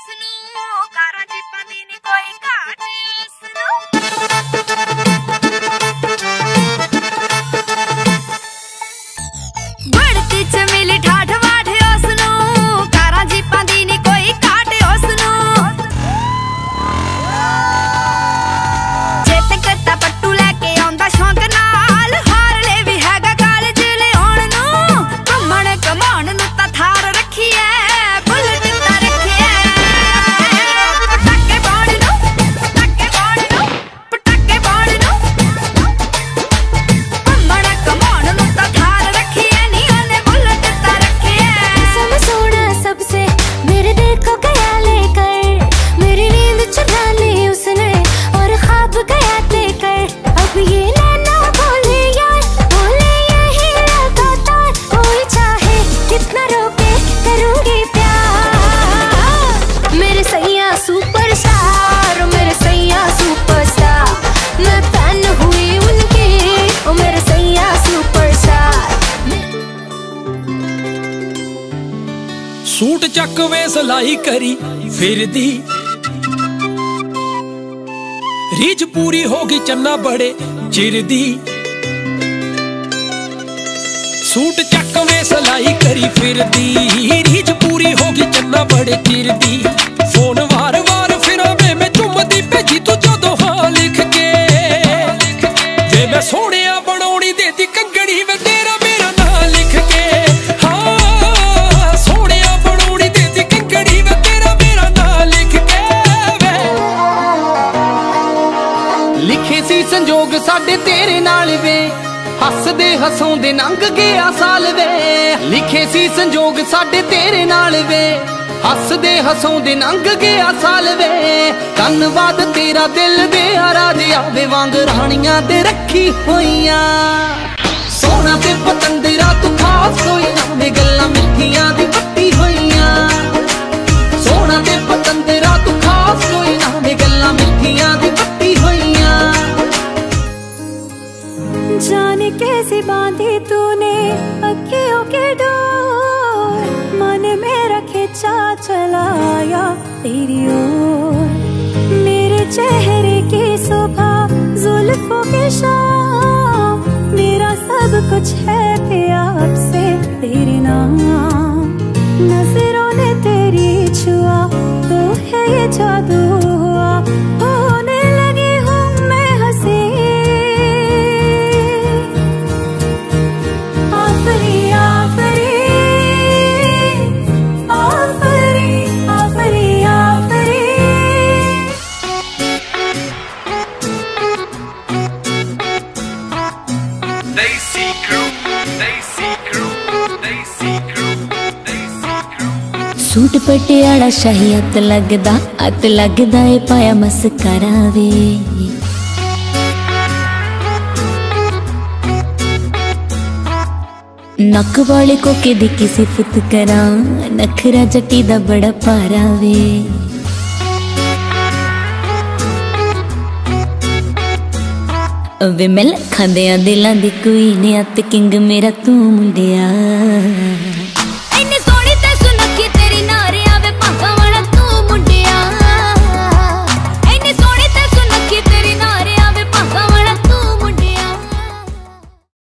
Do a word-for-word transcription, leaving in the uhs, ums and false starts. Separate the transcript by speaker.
Speaker 1: उसनू कारा जीपां दी नी कोई घाट उसनू बढ़ती च मिली ठाठ बाठ उसनू कारा जीपां दी नी कोई घाट उसनू जे ते कत्ता पट्टू लैके आउंदा शौक नाल हार ले भी हैगा कालज ले आउण नू घुम्मण घुमाउण नू तां थार रखी ऐ बुलेट तां रखी ऐ पटाके पाउण नू पटाके पाउण नू पटाके पाउण नू घुम्मण घुमाउण नू तां थार रखी ऐ नी ओने बुलेट तां रखी ऐ
Speaker 2: सब सोना सबसे मेरे दिल को गया लेकर मेरी नींद चुरा ली उसने और ख्वाब गया लेकर अब ये नैना बोले यार बोले यही लगातार कोई चाहे कितना रोके करूंगी प्यार मेरे सैया सुपरस्टार मेरे सैया सुपरस्टार मैं फैन हुई उनकी ओ मेरे सैया सुपरस्टार
Speaker 3: सूट चक वे सलाई करी फिरदी रीझ पूरी होगी चन्ना बड़े चिर दी सूट चक वे सलाई करी फिरदी रीझ पूरी होगी चन्ना बड़े चिर दी फोन वार वार फिरा वे मैं चुमदी भेजी तू जदों हां लिख के वे मैं सोहणिया बनाउणी देती कंगड़ी वे तेरा मेरा नाम लिख के हाँ सोहणिया बनाउणी देती कंगड़ी वे तेरा मेरा नाम लिख के वे
Speaker 4: लिखे सी संजोग साडे तेरे नाल वे हसदे हसाउंदे लंघ गया साल वे लिखे सी संजोग साडे तेरे नाल वे हसदे हसाउंदे लंघ गया साल वे धन्नवाद तेरा दिल दे राज आवे वांग राणियां दे रखी होइयां सोना ते पतंदरा तू खास कोई ना वे गल्लां मिठियां दी पट्टी होइयां सोना ते पतंदरा तू खास कोई ना वे गल्लां मिठियां दी पट्टी होइयां
Speaker 2: जाने कैसे बांधी तूने अखियों के डोर मन मेरा खिंचा चलाया तेरी ओर मेरे चेहरे की सुबह जुल्फों की शाम मेरा सब कुछ है प्यार से तेरे नाम नजरों ने तेरी छुआ तो है ये जादू हुआ होने लगी हूँ मैं हंसी आफरी आफरी आफरी आफरी आफरी
Speaker 5: Daisy crew, Daisy crew, Daisy crew, Daisy crew.
Speaker 2: Suit Patiala शाही अत लगदा अत लगदा ए पाया मस्करा वे नक वाले कोके दी की सिफत करा नखरा जटी दा बड़ा पारा वे वे मैं लखां दियां दिलां दी कोई ने अत किंग मेरा तू मुंडिया